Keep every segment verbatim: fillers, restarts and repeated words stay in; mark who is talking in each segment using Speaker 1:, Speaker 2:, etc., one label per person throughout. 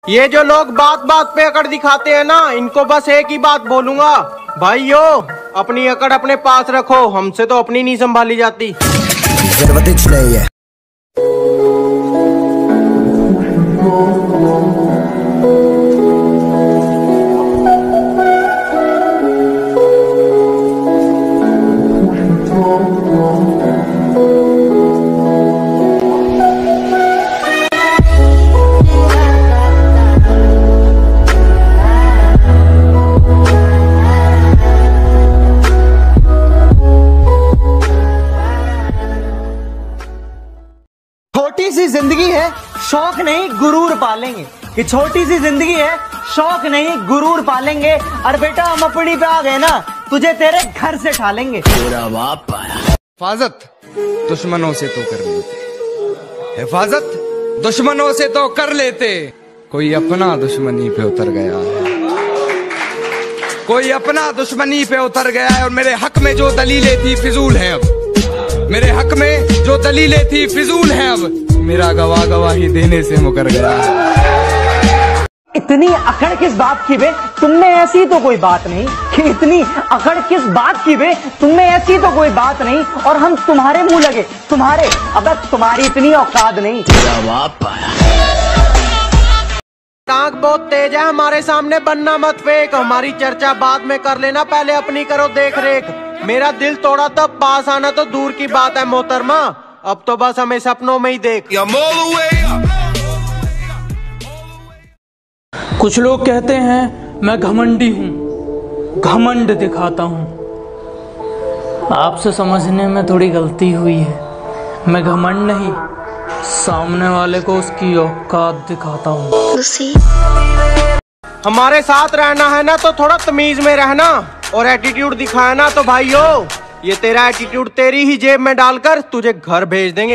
Speaker 1: ये जो लोग बात बात पे अकड़ दिखाते हैं ना, इनको बस एक ही बात बोलूंगा, भाइयों अपनी अकड़ अपने पास रखो, हमसे तो अपनी नहीं संभाली जाती। नहीं है।
Speaker 2: छोटी सी जिंदगी है, शौक नहीं गुरूर पालेंगे। कि छोटी सी जिंदगी है, शौक नहीं गुरूर पालेंगे। और बेटा हम अपनी पे आ गए ना, तुझे तेरे घर से ठालेंगे। पूरा बाप
Speaker 3: हिफाजत दुश्मनों से तो कर लेते, हिफाजत दुश्मनों से तो कर लेते, कोई अपना दुश्मनी पे उतर गया है, कोई अपना दुश्मनी पे उतर गया है। और मेरे हक में जो दलीलें थी फिजूल है, अब मेरे हक में जो दलीलें थी फिजूल है, अब मेरा गवाह गवाही देने से मुकर गया है।
Speaker 2: इतनी अकड़ किस बात की बे, तुमने ऐसी तो कोई बात नहीं। कि इतनी अकड़ किस बात की बे, तुमने ऐसी तो कोई बात नहीं। और हम तुम्हारे मुंह लगे, तुम्हारे, अब तुम्हारी इतनी औकात नहीं।
Speaker 1: टांग बहुत तेज है, हमारे सामने बनना मत फेंक, हमारी चर्चा बाद में कर लेना, पहले अपनी करो देख रेख। मेरा दिल तोड़ा तब पास आना तो दूर की बात है मोहतरमा, अब तो बस हमें सपनों में ही देख।
Speaker 4: कुछ लोग कहते हैं मैं घमंडी हूँ, घमंड दिखाता हूँ। आपसे समझने में थोड़ी गलती हुई है, मैं घमंड नहीं, सामने वाले को उसकी औकात दिखाता हूँ।
Speaker 1: हमारे साथ रहना है ना तो थोड़ा तमीज में रहना, और एटीट्यूड दिखाया ना तो भाइयों ये तेरा एटीट्यूड तेरी ही जेब में डालकर तुझे घर भेज देंगे।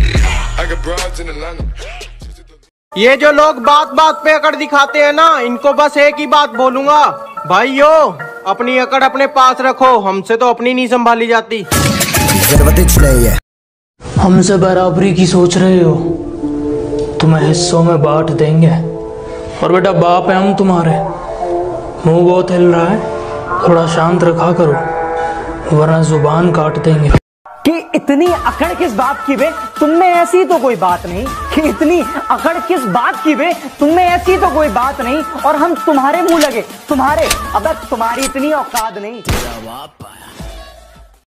Speaker 1: ये जो लोग बात बात पे अकड़ दिखाते हैं ना, इनको बस एक ही बात बोलूंगा, भाइयों अपनी अकड़ अपने पास रखो, हमसे तो अपनी नहीं संभाली जाती। नहीं है।
Speaker 4: हमसे बराबरी की सोच रहे हो, तुम्हें हिस्सों में बांट देंगे। और बेटा बाप है हम तुम्हारे, मुंह बहुत हिल रहा है, थोड़ा शांत रखा करो वरना जुबान काट देंगे।
Speaker 2: कि इतनी अकड़ किस बात की बे, तुमने ऐसी तो कोई बात नहीं। कि इतनी अकड़ किस बात की बे, तुमने ऐसी तो कोई बात नहीं। और हम तुम्हारे मुंह लगे, तुम्हारे, अब तुम्हारी इतनी औकात नहीं।